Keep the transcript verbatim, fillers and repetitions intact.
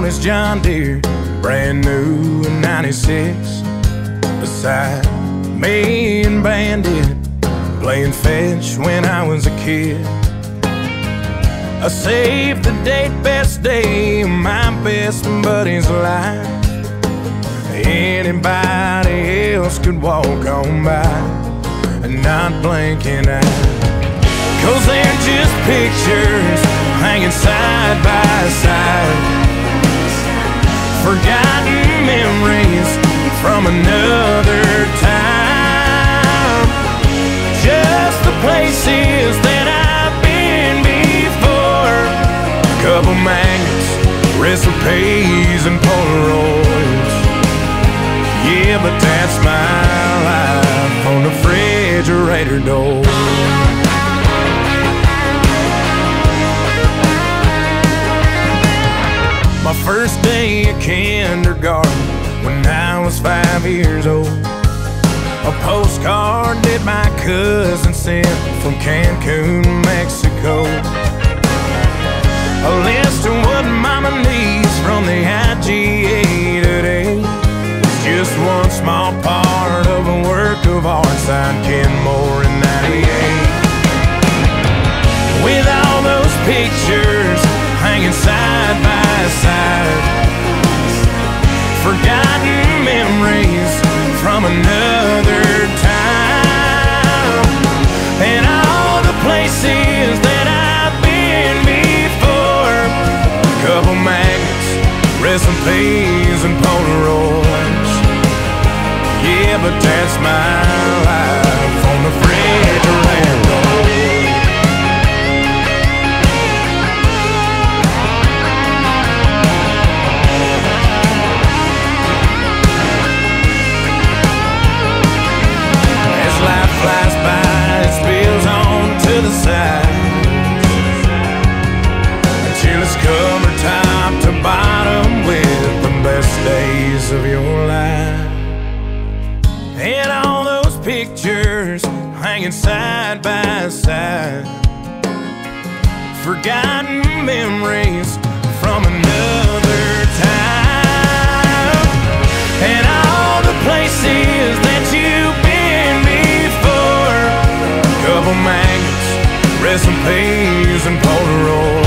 his John Deere, brand new in ninety-six. Beside me and Bandit, playing fetch when I was a kid. I saved the date, best day of my best buddy's life. Anybody else could walk on by and not blink an eye, 'cause they're just pictures hanging side by side, forgotten memories from another time. Just the places that I've been before, a couple magnets, recipes and Polaroids. Yeah, but that's my life on the refrigerator door. My first day of kindergarten, when I was five years old, a postcard that my cousin sent from Cancun, Mexico. A list of what mama needs from the I G A today. It's just one small part of a work of art signed Kenmore in ninety-eight. With all those pictures hanging side by side, forgotten memories from another time, and all the places that I've been before, a couple magnets, recipes and Polaroids. Yeah, but that's my life on the refrigerator door. Flies by, it spills on to the side, until it's covered top to bottom with the best days of your life. And all those pictures hanging side by side, forgotten memories from another time, and all the places that you've been before, couple magnets, recipes and Polaroids.